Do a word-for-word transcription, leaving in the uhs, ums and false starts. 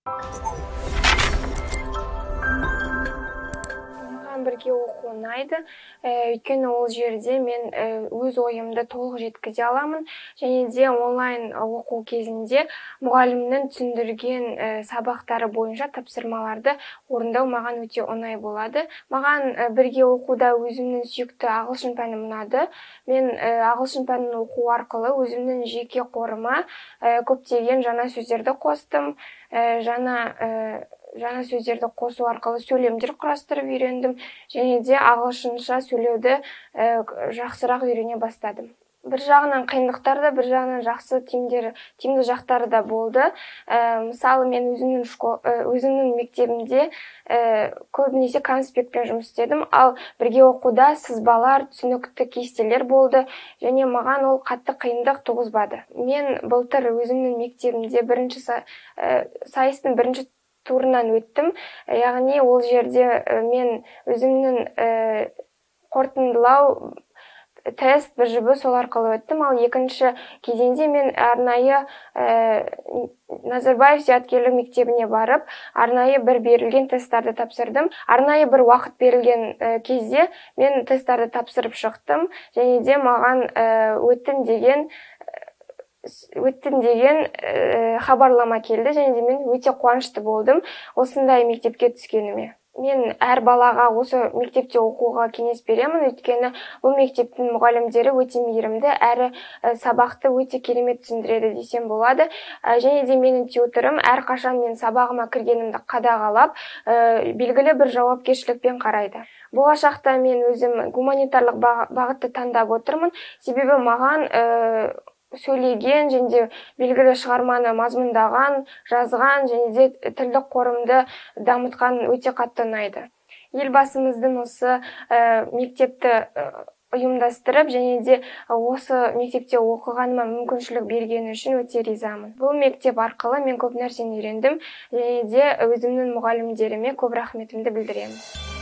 Маған бірге оқу ұнайды, өйткені ол жерде мен өз ойымды толық жеткізе аламын, және де онлайн оқу кезінде мұғалімнің түсіндірген сабақтары бойынша тапсырмаларды орындау маған өте оңай болады. Маған бірге оқуда өзімнің сүйікті ағылшын пәні ұнады. Мен ағылшын пәнін оқу арқылы өзімнің жеке қорыма көптеген жаңа сөздерді қостым, жаңа жаңа сөздерді қосу арқылы сөйлемдер құрастырып үйрендім, және де ағылшынша сөйлеуді жақсырақ үйрене бастадым. Бір жағынан қиындықтар да, бір жағынан жақсы тиімді жақтары да болды. Мысалы, мен өзімнің мектебімде көбінесе конспектпен жұмыс істедім, ал бірге оқуда сызбалар, түсінікті кестелер болды, және маған ол қатты қиындық туғызбады. Мен былтыр өзімнің мектебімде бірінші сайыстың бірінші турынан өттім, яғни ол жерде мен өзімнің қорытындылау тест бір жұбы сол арқылы өттім, ал екінші кезеңде мен арнайы Назарбаев зияткерлік мектебіне барып, арнайы бір берілген тесттарды тапсырдым. Арнайы бір уақыт берілген кезде мен тесттарды тапсырып шықтым, және де маған өттім деген өттім деген хабарлама келді, және де мен өте қуанышты болдым осындай мектепке түскеніме. Мен әр балаға осы мектепте оқуға кеңес беремін, өйткені бұл мектептің мұғалімдері өте мейірімді, әрі сабақты өте керемет түсіндіреді десем болады. Және де менің тьюторым әрқашан мен сабағыма кіргенімді қадағалап, белгілі бір жауапкершілікпен қарайды. Болашақта мен өзім гуманитарлық бағытты таңдап отырмын, себебі маған сөйлеген және де белгілі шығарманы мазмұндаған, жазған және де тілдік қорымды дамытқан өте қатты ұнайды. Елбасымыздың осы мектепті ұйымдастырып, және де осы мектепте оқығаныма мүмкіншілік бергені үшін өте ризамын. Бұл мектеп арқылы мен көп нәрсені үйрендім, және де өзімнің мұғалімдеріме көп рахметімді білдіремін.